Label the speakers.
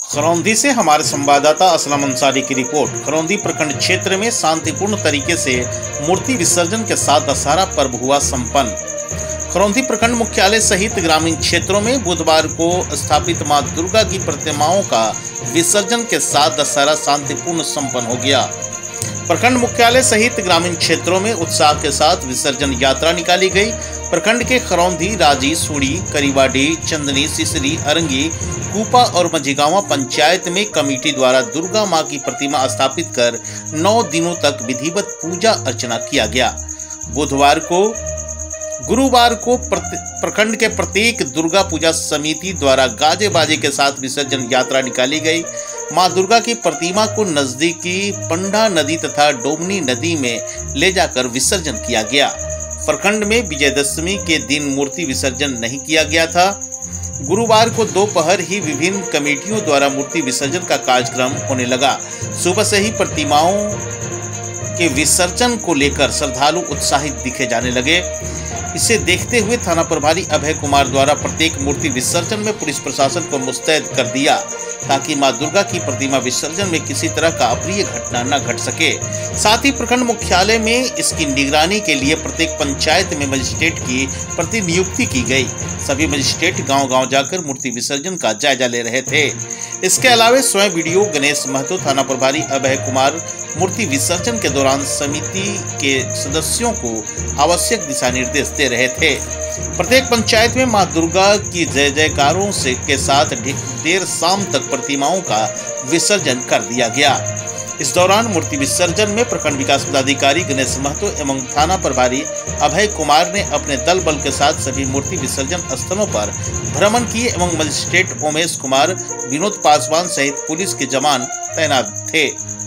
Speaker 1: खरौंधी से हमारे संवाददाता असलम अंसारी की रिपोर्ट। खरौंधी प्रखंड क्षेत्र में शांतिपूर्ण तरीके से मूर्ति विसर्जन के साथ दशहरा पर्व हुआ संपन्न। खरौंधी प्रखंड मुख्यालय सहित ग्रामीण क्षेत्रों में बुधवार को स्थापित मां दुर्गा की प्रतिमाओं का विसर्जन के साथ दशहरा शांतिपूर्ण संपन्न हो गया। प्रखंड मुख्यालय सहित ग्रामीण क्षेत्रों में उत्साह के साथ विसर्जन यात्रा निकाली गई। प्रखंड के खरौंधी, राजी, सूड़ी, करीबाडी, चंदनी, सिसरी, अरंगी, कूपा और मझिगावा पंचायत में कमेटी द्वारा दुर्गा मां की प्रतिमा स्थापित कर 9 दिनों तक विधिवत पूजा अर्चना किया गया। गुरुवार को प्रखंड के प्रत्येक दुर्गा पूजा समिति द्वारा गाजे बाजे के साथ विसर्जन यात्रा निकाली गई। मां दुर्गा की प्रतिमा को नजदीकी पंडा नदी तथा डोमनी नदी में ले जाकर विसर्जन किया गया। प्रखंड में विजयदशमी के दिन मूर्ति विसर्जन नहीं किया गया था। गुरुवार को दोपहर ही विभिन्न कमेटियों द्वारा मूर्ति विसर्जन का कार्यक्रम होने लगा। सुबह से ही प्रतिमाओं के विसर्जन को लेकर श्रद्धालु उत्साहित दिखे जाने लगे। इसे देखते हुए थाना प्रभारी अभय कुमार द्वारा प्रत्येक मूर्ति विसर्जन में पुलिस प्रशासन को मुस्तैद कर दिया ताकि मां दुर्गा की प्रतिमा विसर्जन में किसी तरह का अप्रिय घटना न घट सके। साथ ही प्रखंड मुख्यालय में इसकी निगरानी के लिए प्रत्येक पंचायत में मजिस्ट्रेट की प्रतिनियुक्ति की गई। सभी मजिस्ट्रेट गांव-गांव जाकर मूर्ति विसर्जन का जायजा ले रहे थे। इसके अलावा स्वयं वीडियो गणेश महतो, थाना प्रभारी अभय कुमार मूर्ति विसर्जन के दौरान समिति के सदस्यों को आवश्यक दिशा निर्देश दे रहे थे। प्रत्येक पंचायत में मां दुर्गा की जय जयकारों से के साथ देर शाम तक प्रतिमाओं का विसर्जन कर दिया गया। इस दौरान मूर्ति विसर्जन में प्रखंड विकास पदाधिकारी गणेश महतो एवं थाना प्रभारी अभय कुमार ने अपने दल बल के साथ सभी मूर्ति विसर्जन स्थलों पर भ्रमण किए एवं मजिस्ट्रेट उमेश कुमार, विनोद पासवान सहित पुलिस के जवान तैनात थे।